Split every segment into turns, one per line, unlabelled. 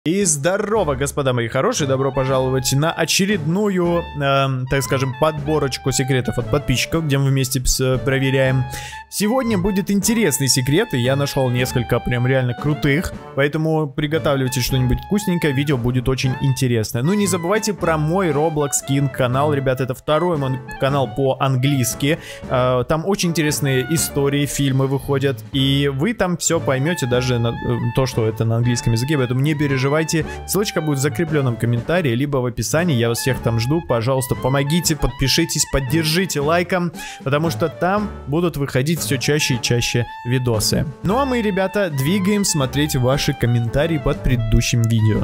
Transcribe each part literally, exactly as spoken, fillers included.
И здорово, господа мои хорошие, добро пожаловать на очередную, э, так скажем, подборочку секретов от подписчиков, где мы вместе проверяем. Сегодня будет интересный секрет, и я нашел несколько прям реально крутых, поэтому приготавливайте что-нибудь вкусненькое, видео будет очень интересное. Ну не забывайте про мой Roblox King канал, ребят, это второй мой канал по-английски, э, там очень интересные истории, фильмы выходят, и вы там все поймете, даже на, э, то, что это на английском языке, поэтому не переживайте. Ссылочка будет в закрепленном комментарии, либо в описании. Я вас всех там жду. Пожалуйста, помогите, подпишитесь, поддержите лайком, потому что там будут выходить все чаще и чаще видосы. Ну а мы, ребята, двигаем смотреть ваши комментарии под предыдущим видео.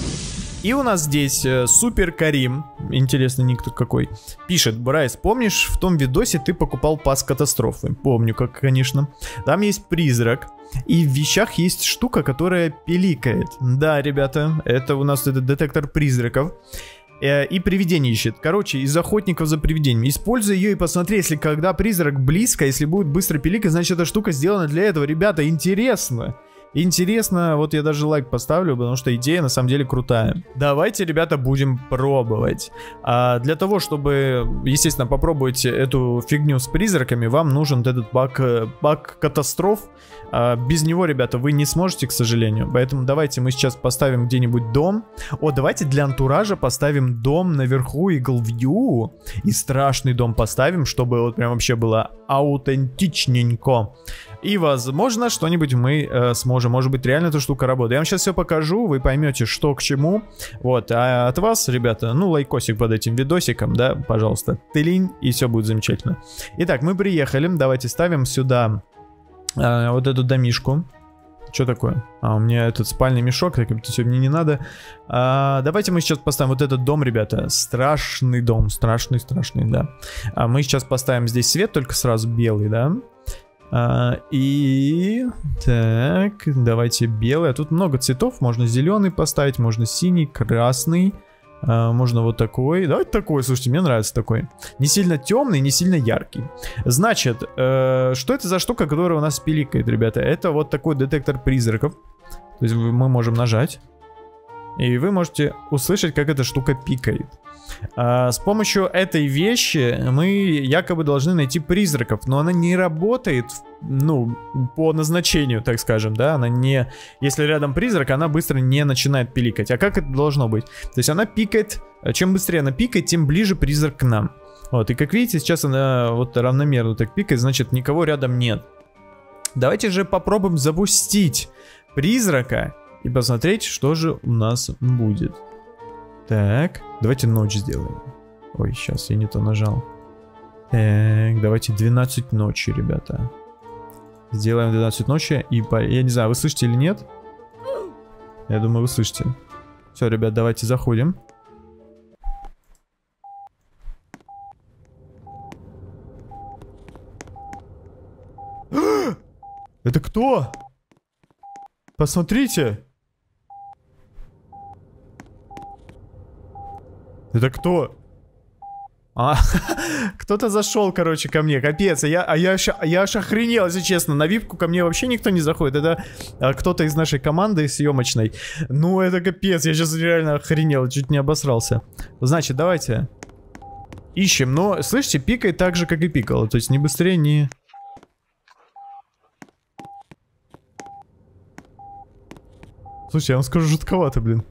И у нас здесь э, Супер Карим, интересный ник тут какой, пишет: Брайс, помнишь, в том видосе ты покупал пас катастрофы? Помню, как, конечно. Там есть призрак, и в вещах есть штука, которая пиликает. Да, ребята, это у нас этот детектор призраков. Э, и привидение ищет. Короче, из охотников за привидениями. Используй ее и посмотри, если когда призрак близко, если будет быстро пиликать, значит эта штука сделана для этого. Ребята, интересно. Интересно, вот я даже лайк поставлю, потому что идея на самом деле крутая. Давайте, ребята, будем пробовать. А для того, чтобы, естественно, попробовать эту фигню с призраками, вам нужен этот баг, баг катастроф. А без него, ребята, вы не сможете, к сожалению. Поэтому давайте мы сейчас поставим где-нибудь дом. О, давайте для антуража поставим дом наверху Eagle View. И страшный дом поставим, чтобы вот прям вообще было аутентичненько. И, возможно, что-нибудь мы э, сможем. Может быть, реально эта штука работает. Я вам сейчас все покажу, вы поймете, что к чему. Вот, а от вас, ребята, ну, лайкосик под этим видосиком, да, пожалуйста. Тылинь, и все будет замечательно. Итак, мы приехали. Давайте ставим сюда э, вот эту домишку. Что такое? А, у меня этот спальный мешок, так это все мне не надо. А, давайте мы сейчас поставим вот этот дом, ребята. Страшный дом, страшный, страшный, да. А мы сейчас поставим здесь свет, только сразу белый, да. А, и так, давайте белый. А тут много цветов. Можно зеленый поставить, можно синий, красный. А, можно вот такой. Давайте такой, слушайте, мне нравится такой. Не сильно темный, не сильно яркий. Значит, э, что это за штука, которая у нас пиликает, ребята? Это вот такой детектор призраков. То есть мы можем нажать, и вы можете услышать, как эта штука пикает. А, с помощью этой вещи мы якобы должны найти призраков, но она не работает, ну, по назначению, так скажем, да, она не... Если рядом призрак, она быстро не начинает пиликать. А как это должно быть? То есть она пикает, чем быстрее она пикает, тем ближе призрак к нам. Вот, и как видите, сейчас она вот равномерно так пикает, значит, никого рядом нет. Давайте же попробуем запустить призрака и посмотреть, что же у нас будет. Так, давайте ночь сделаем. Ой, сейчас я не то нажал. Так, давайте двенадцать ночи, ребята. Сделаем двенадцать ночи. И по... я не знаю, вы слышите или нет? Я думаю, вы слышите. Все, ребят, давайте заходим. Это кто? Посмотрите. Это кто? А, кто-то зашел, короче, ко мне. Капец, а я, а я, аж, я аж охренел, если честно. На випку ко мне вообще никто не заходит. Это а, кто-то из нашей команды съемочной. Ну, это капец, я сейчас реально охренел, чуть не обосрался. Значит, давайте ищем. Но, слышите, пикает так же, как и пикало. То есть не быстрее, не... Слушайте, я вам скажу, жутковато, блин.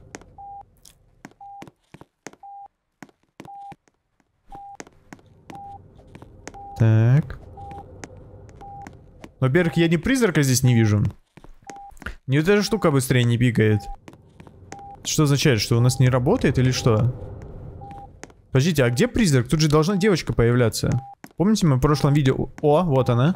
Так. Во-первых, я ни призрака здесь не вижу. Ни вот эта штука быстрее не пикает. Что означает, что у нас не работает или что? Подождите, а где призрак? Тут же должна девочка появляться. Помните, мы в прошлом видео... О, вот она.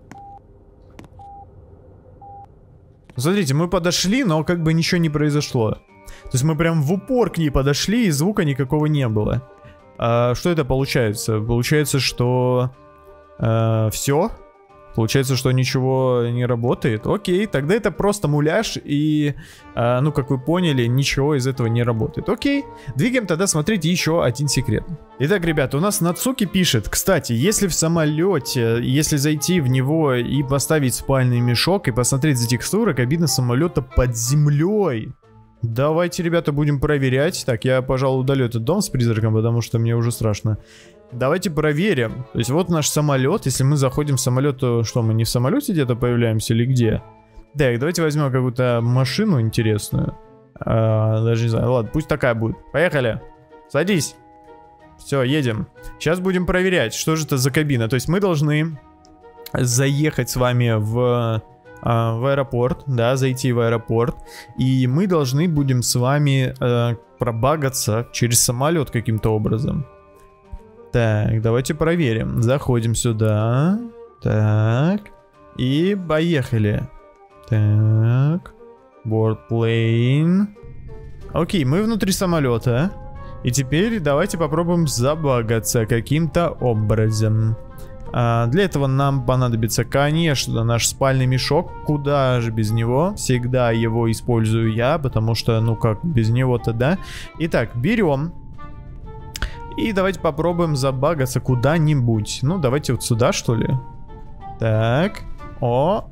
Смотрите, мы подошли, но как бы ничего не произошло. То есть мы прям в упор к ней подошли, и звука никакого не было. А, что это получается? Получается, что... А, все? Получается, что ничего не работает. Окей, тогда это просто муляж, и, а, ну, как вы поняли, ничего из этого не работает. Окей, двигаем тогда смотреть еще один секрет. Итак, ребята, у нас Нацуки пишет: кстати, если в самолете, если зайти в него и поставить спальный мешок и посмотреть за текстурой кабины самолета под землей, Давайте, ребята, будем проверять. Так, я, пожалуй, удалю этот дом с призраком, потому что мне уже страшно. Давайте проверим. То есть вот наш самолет. Если мы заходим в самолет, то что, мы не в самолете где-то появляемся или где? Так, давайте возьмем какую-то машину интересную. А, даже не знаю. Ладно, пусть такая будет. Поехали. Садись. Все, едем. Сейчас будем проверять, что же это за кабина. То есть мы должны заехать с вами в... в аэропорт, да, зайти в аэропорт, и мы должны будем с вами э, пробагаться через самолет каким-то образом. Так, давайте проверим. Заходим сюда. Так. И поехали. Так. Board plane. Окей, мы внутри самолета. И теперь давайте попробуем забагаться каким-то образом. А для этого нам понадобится, конечно, наш спальный мешок. Куда же без него? Всегда его использую я, потому что, ну как, без него-то, да? Итак, берем. И давайте попробуем забагаться куда-нибудь. Ну, давайте вот сюда, что ли. Так. О.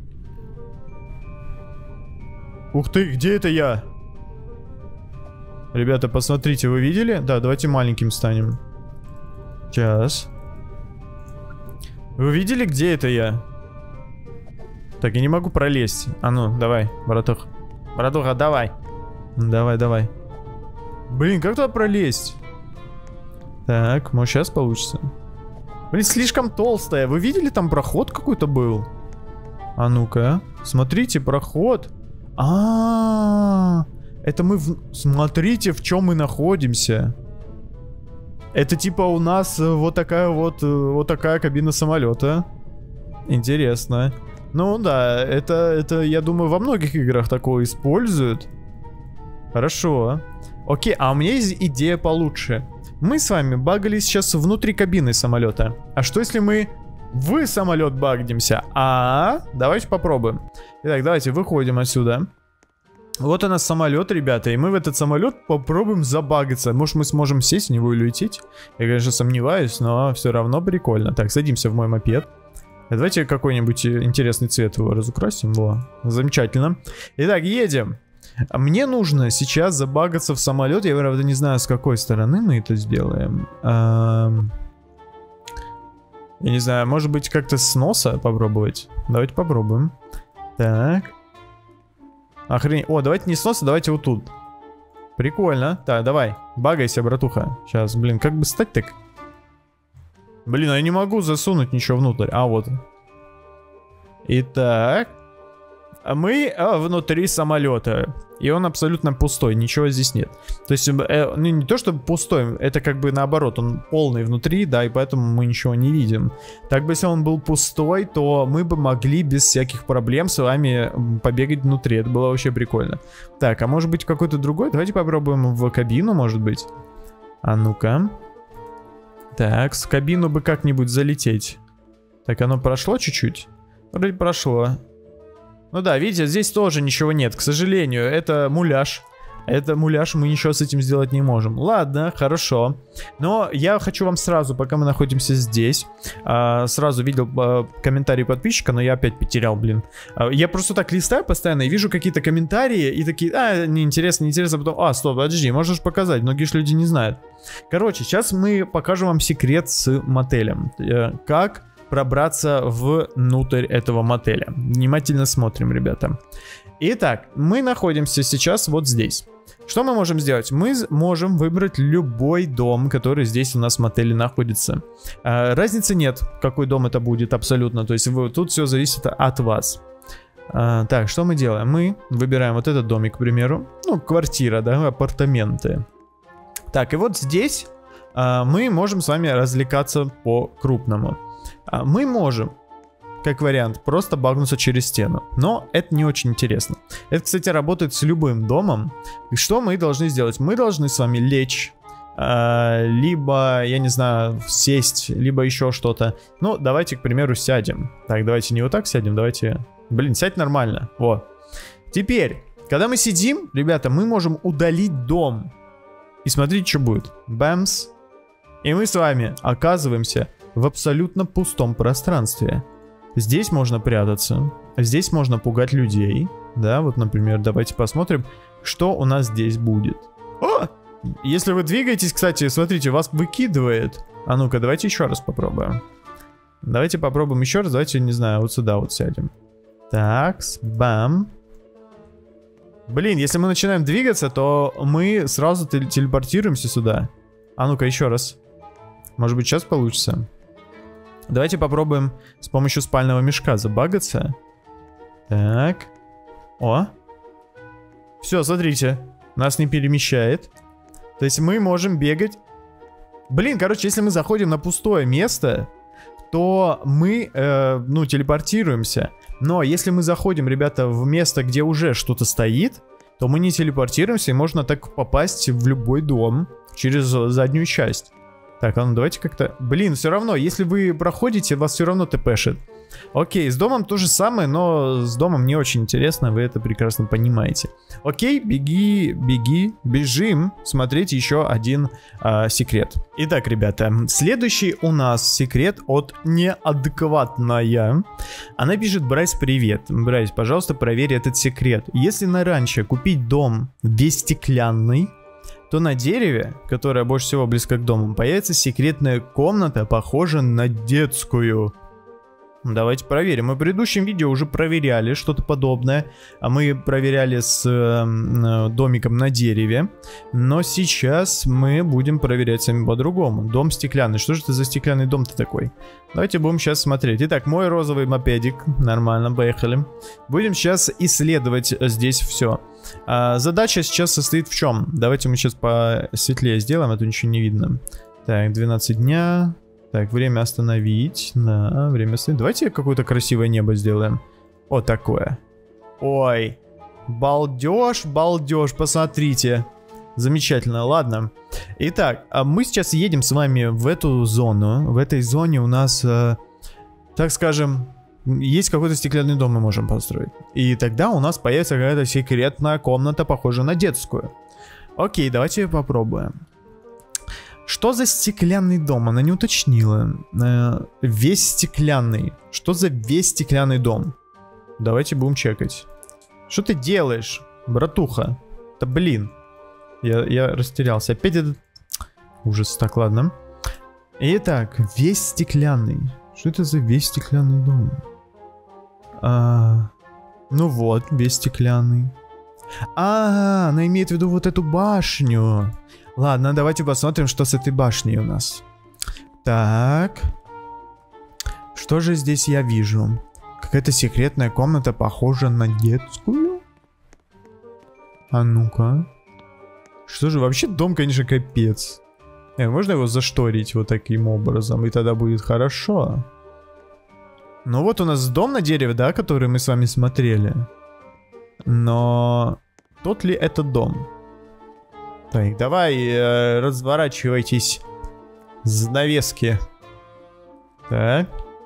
Ух ты, где это я? Ребята, посмотрите, вы видели? Да, давайте маленьким станем. Сейчас. Вы видели, где это я? Так, я не могу пролезть. А ну, давай, братух. Братуха, давай. Давай, давай. Блин, как туда пролезть? Так, может сейчас получится. Блин, слишком толстая. Вы видели, там проход какой-то был? А ну-ка. Смотрите, проход. А-а-а. Это мы... В... Смотрите, в чем мы находимся. Это типа у нас вот такая вот, вот такая кабина самолета. Интересно. Ну да, это, это, я думаю, во многих играх такое используют. Хорошо. Окей, а у меня есть идея получше. Мы с вами багались сейчас внутри кабины самолета. А что если мы в самолет багнемся? А, давайте попробуем. Итак, давайте выходим отсюда. Вот у нас самолет, ребята, и мы в этот самолет попробуем забагаться. Может, мы сможем сесть в него и улететь? Я, конечно, сомневаюсь, но все равно прикольно. Так, садимся в мой мопед. Давайте какой-нибудь интересный цвет его разукрасим. Во, замечательно. Итак, едем. Мне нужно сейчас забагаться в самолет. Я, правда, не знаю, с какой стороны мы это сделаем. Эм... Я не знаю, может быть, как-то с носа попробовать? Давайте попробуем. Так. Охренеть. О, давайте не с носа, давайте вот тут. Прикольно. Так, давай. Багайся, братуха. Сейчас, блин, как бы стать так? Блин, я не могу засунуть ничего внутрь. А, вот. Итак. Мы а, внутри самолета. И он абсолютно пустой. Ничего здесь нет. То есть, э, ну, не то чтобы пустой. Это как бы наоборот. Он полный внутри, да, и поэтому мы ничего не видим. Так бы, если он был пустой, то мы бы могли без всяких проблем с вами побегать внутри. Это было вообще прикольно. Так, а может быть какой-то другой? Давайте попробуем в кабину, может быть. А ну-ка. Так, с кабину бы как-нибудь залететь. Так, оно прошло чуть-чуть? Вроде прошло. Ну да, видите, здесь тоже ничего нет, к сожалению, это муляж. Это муляж, мы ничего с этим сделать не можем. Ладно, хорошо. Но я хочу вам сразу, пока мы находимся здесь, а, сразу видел а, комментарий подписчика, но я опять потерял, блин. А, я просто так листаю постоянно и вижу какие-то комментарии и такие, а, неинтересно, неинтересно, потом, а, стоп, подожди, можешь показать, многие же люди не знают. Короче, сейчас мы покажем вам секрет с мотелем. Как пробраться внутрь этого мотеля. Внимательно смотрим, ребята. Итак, мы находимся сейчас вот здесь. Что мы можем сделать? Мы можем выбрать любой дом, который здесь у нас в мотеле находится. А, разницы нет, какой дом это будет абсолютно. То есть вы, тут все зависит от вас. А, так, что мы делаем? Мы выбираем вот этот домик, к примеру. Ну, квартира, да, апартаменты. Так, и вот здесь а, мы можем с вами развлекаться по-крупному. А, мы можем, как вариант, просто багнуться через стену. Но это не очень интересно. Это, кстати, работает с любым домом. И что мы должны сделать? Мы должны с вами лечь. Э, либо, я не знаю, сесть. Либо еще что-то. Ну, давайте, к примеру, сядем. Так, давайте не вот так сядем. Давайте... Блин, сядь нормально. Вот. Теперь, когда мы сидим, ребята, мы можем удалить дом. И смотрите, что будет. Бэмс. И мы с вами оказываемся в абсолютно пустом пространстве. Здесь можно прятаться, здесь можно пугать людей, да, вот, например, давайте посмотрим. что у нас здесь будет. О! Если вы двигаетесь, кстати, смотрите, вас выкидывает. А ну-ка, давайте еще раз попробуем. Давайте попробуем еще раз. Давайте, не знаю, вот сюда вот сядем. Так, бам. Блин, если мы начинаем двигаться, то мы сразу телепортируемся сюда. А ну-ка, еще раз. Может быть, сейчас получится. Давайте попробуем с помощью спального мешка забагаться. Так. О. Все, смотрите. Нас не перемещает. То есть мы можем бегать. Блин, короче, если мы заходим на пустое место, то мы, э, ну, телепортируемся. Но если мы заходим, ребята, в место, где уже что-то стоит, то мы не телепортируемся, и можно так попасть в любой дом через заднюю часть. Так, а ну давайте как-то... Блин, все равно, если вы проходите, вас все равно тпшит. Окей, с домом то же самое, но с домом не очень интересно, вы это прекрасно понимаете. Окей, беги, беги, бежим смотреть еще один а, секрет. Итак, ребята, следующий у нас секрет от неадекватная. Она пишет: Брайс, привет. Брайс, пожалуйста, проверь этот секрет. Если на ранчо купить дом весь стеклянный, то на дереве, которое больше всего близко к дому, появится секретная комната, похожая на детскую. Давайте проверим. Мы в предыдущем видео уже проверяли что-то подобное. А мы проверяли с э, домиком на дереве. Но сейчас мы будем проверять сами по-другому. Дом стеклянный. Что же это за стеклянный дом-то такой? Давайте будем сейчас смотреть. Итак, мой розовый мопедик. Нормально, поехали. Будем сейчас исследовать здесь все. А, задача сейчас состоит в чем? Давайте мы сейчас посветлее сделаем, а то ничего не видно. Так, двенадцать дня... Так, время остановить. Да, время остановить. Давайте какое-то красивое небо сделаем. Вот такое. Ой. Балдеж, балдеж, посмотрите. Замечательно, ладно. Итак, мы сейчас едем с вами в эту зону. В этой зоне у нас, э, так скажем, есть какой-то стеклянный дом мы можем построить. И тогда у нас появится какая-то секретная комната, похожая на детскую. Окей, давайте попробуем. Что за стеклянный дом? Она не уточнила. Э, весь стеклянный. Что за весь стеклянный дом? Давайте будем чекать. Что ты делаешь, братуха? Да блин. Я, я растерялся. Опять этот... Ужас. Так, ладно. Итак, весь стеклянный. Что это за весь стеклянный дом? А, ну вот, весь стеклянный. А, она имеет в виду вот эту башню. Ладно, давайте посмотрим, что с этой башней у нас. Так. Что же здесь я вижу? Какая-то секретная комната, похожа на детскую? А ну-ка. Что же, вообще дом, конечно, капец. Э, можно его зашторить вот таким образом, и тогда будет хорошо. Ну вот у нас дом на дереве, да, который мы с вами смотрели. Но тот ли это дом? Так, давай, э, разворачивайтесь. Занавески. Так.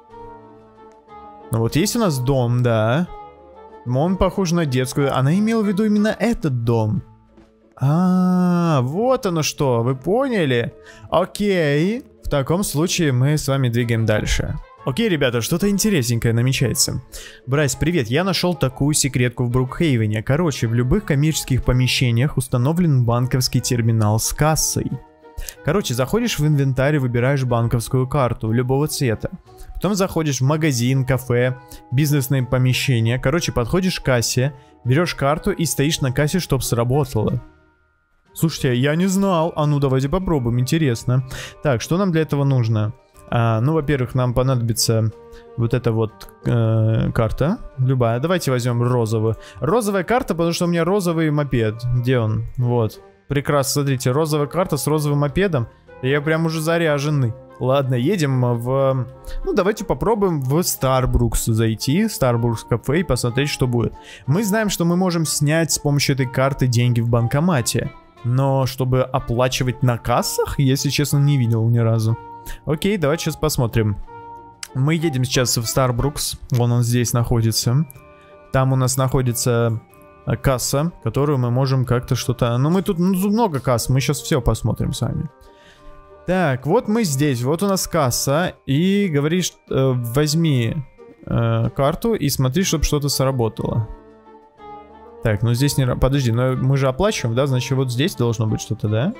Ну вот есть у нас дом, да. Он похож на детскую. Она имела в виду именно этот дом. А, вот оно что, вы поняли? Окей. В таком случае мы с вами двигаем дальше. Окей, ребята, что-то интересненькое намечается. Брайс, привет, я нашел такую секретку в Брукхейвене. Короче, в любых коммерческих помещениях установлен банковский терминал с кассой. Короче, заходишь в инвентарь и выбираешь банковскую карту любого цвета. Потом заходишь в магазин, кафе, бизнесное помещение. Короче, подходишь к кассе, берешь карту и стоишь на кассе, чтобы сработало. Слушайте, я не знал. А ну, давайте попробуем, интересно. Так, что нам для этого нужно? А, ну, во-первых, нам понадобится вот эта вот э, карта. Любая. Давайте возьмем розовую. Розовая карта, потому что у меня розовый мопед. Где он? Вот. Прекрасно, смотрите. Розовая карта с розовым мопедом. Я прям уже заряженный. Ладно, едем в... Ну, давайте попробуем в Starbucks зайти. Starbucks кафе и посмотреть, что будет. Мы знаем, что мы можем снять с помощью этой карты деньги в банкомате. Но чтобы оплачивать на кассах, если честно, не видел ни разу. Окей, давайте сейчас посмотрим. Мы едем сейчас в Starbucks. Вон он здесь находится. Там у нас находится касса, которую мы можем как-то что-то... Ну, мы тут, ну, тут много касс. Мы сейчас все посмотрим с вами. Так, вот мы здесь. Вот у нас касса. И говоришь, э, возьми э, карту и смотри, чтобы что-то сработало. Так, ну здесь не... Подожди, но мы же оплачиваем, да? Значит, вот здесь должно быть что-то, да?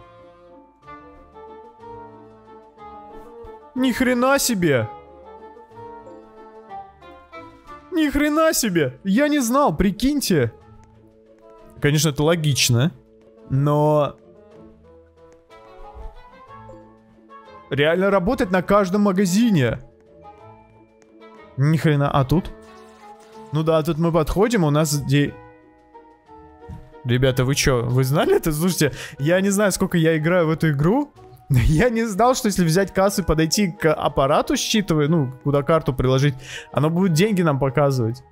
Ни хрена себе! Ни хрена себе! Я не знал, прикиньте! Конечно, это логично, но... Реально работает на каждом магазине. Ни хрена. А тут? Ну да, тут мы подходим, у нас здесь... Ребята, вы чё? Вы знали это? Слушайте, я не знаю, сколько я играю в эту игру. Я не знал, что если взять кассу и подойти к аппарату, считывая, ну, куда карту приложить, оно будет деньги нам показывать.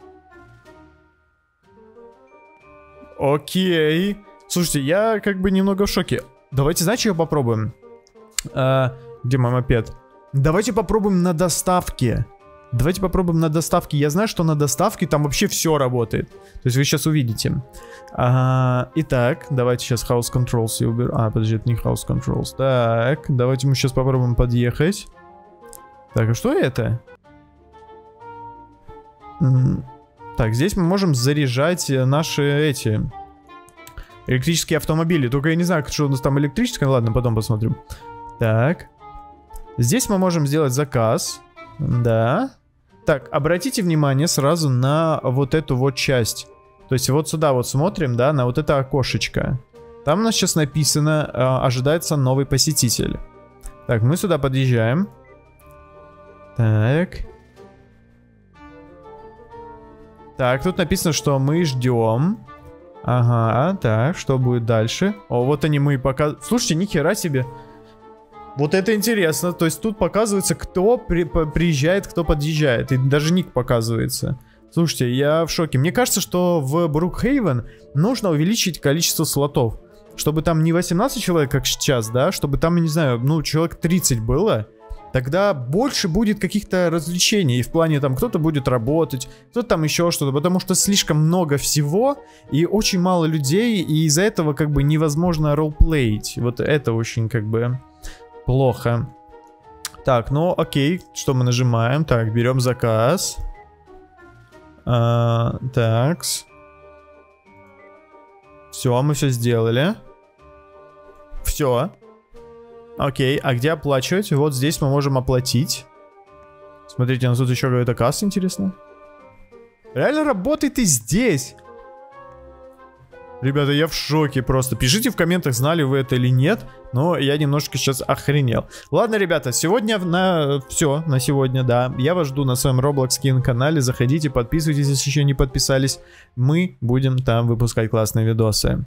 Окей. Слушайте, я как бы немного в шоке. Давайте, знаете, что попробуем? А, где мой мопед? Давайте попробуем на доставке. Давайте попробуем на доставке. Я знаю, что на доставке там вообще все работает. То есть вы сейчас увидите. А, итак, давайте сейчас House Controls я уберу. А, подожди, это не House Controls. Так, давайте мы сейчас попробуем подъехать. Так, а что это? Так, здесь мы можем заряжать наши эти... электрические автомобили. Только я не знаю, что у нас там электрическое. Ладно, потом посмотрим. Так. Здесь мы можем сделать заказ. Да. Так, обратите внимание сразу на вот эту вот часть. То есть вот сюда вот смотрим, да, на вот это окошечко. Там у нас сейчас написано, э, ожидается новый посетитель. Так, мы сюда подъезжаем. Так. Так, тут написано, что мы ждем. Ага, так, что будет дальше? О, вот они мы пока... Слушайте, нихера себе. Вот это интересно. То есть тут показывается, кто при, по, приезжает, кто подъезжает. И даже ник показывается. Слушайте, я в шоке. Мне кажется, что в Брукхейвен нужно увеличить количество слотов. Чтобы там не восемнадцать человек, как сейчас, да? Чтобы там, я не знаю, ну, человек тридцать было. Тогда больше будет каких-то развлечений. И в плане там кто-то будет работать, кто-то там еще что-то. Потому что слишком много всего и очень мало людей. И из-за этого как бы невозможно ролплеить. Вот это очень как бы... плохо. Так, ну окей, что мы нажимаем? Так, берем заказ. А, такс. Все, мы все сделали. Все. Окей, а где оплачивать? Вот здесь мы можем оплатить. Смотрите, у нас тут еще какая-то касса, интересно. Реально работает и здесь. Ребята, я в шоке просто. Пишите в комментах, знали вы это или нет. Но я немножко сейчас охренел. Ладно, ребята, сегодня на все, на сегодня, да. Я вас жду на своем Roblox King канале. Заходите, подписывайтесь, если еще не подписались. Мы будем там выпускать классные видосы.